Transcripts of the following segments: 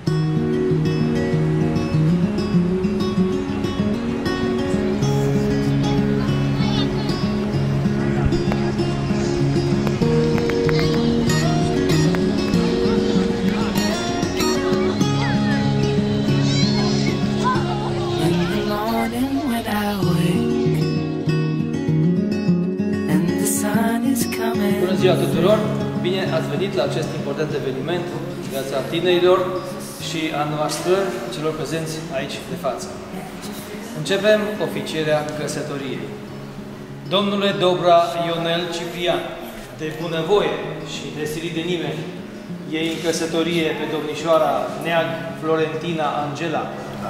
Bună ziua tuturor! Bine ați venit la acest important eveniment, viața tinerilor și a noastră, celor prezenți aici de față. Începem oficierea căsătoriei. Domnule Dobra Ionel Ciprian, de bunăvoie și nesilit de nimeni, iei în căsătorie pe domnișoara Neag Florentina Angela.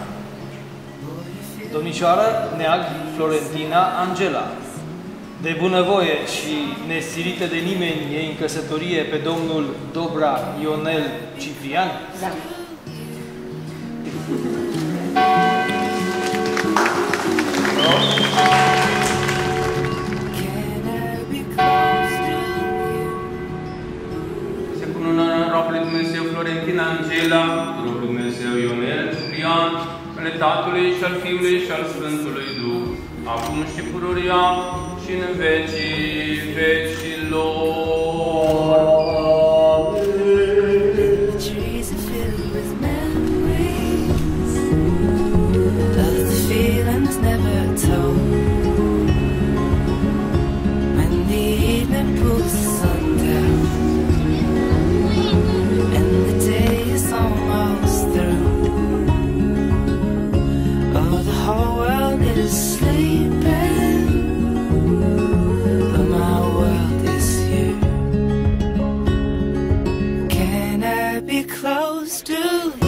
Domnișoară Neag Florentina Angela, de bunăvoie și nesilită de nimeni, iei în căsătorie pe domnul Dobra Ionel Ciprian? Da. Se pun în rogul lui Dumnezeu Florentina Angela, rogul lui Dumnezeu Ionel Ciprian, ale Tatălui și al Fiului și al Sfântului Duh, acum și pururia și în vecii vecilor. Close to